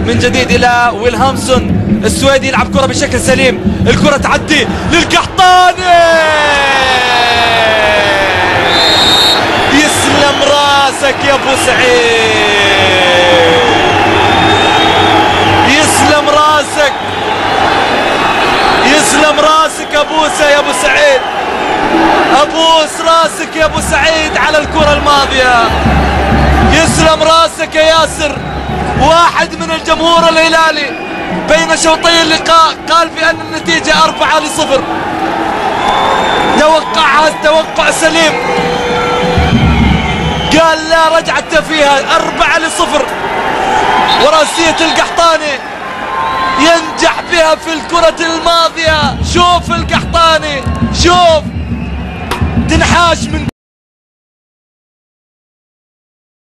من جديد إلى ويلهامسون السويدي، يلعب كرة بشكل سليم، الكرة تعدي للقحطاني، يسلم راسك يا ابو سعيد، يسلم راسك، يسلم راسك ابوسه يا ابو سعيد، ابوس راسك يا ابو سعيد على الكرة الماضية، يسلم راسك يا ياسر. واحد من الجمهور الهلالي بين شوطي اللقاء قال بأن النتيجة 4-0، توقعها توقع سليم، قال لا رجعت فيها 4-0، وراسية القحطاني ينجح بها في الكرة الماضية. شوف القحطاني، شوف تنحاش من